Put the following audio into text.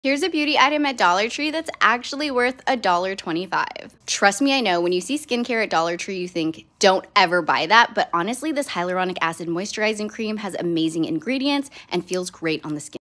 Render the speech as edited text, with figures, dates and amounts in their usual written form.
Here's a beauty item at Dollar Tree that's actually worth $1.25. Trust me, I know when you see skincare at Dollar Tree, you think, don't ever buy that. But honestly, this hyaluronic acid moisturizing cream has amazing ingredients and feels great on the skin.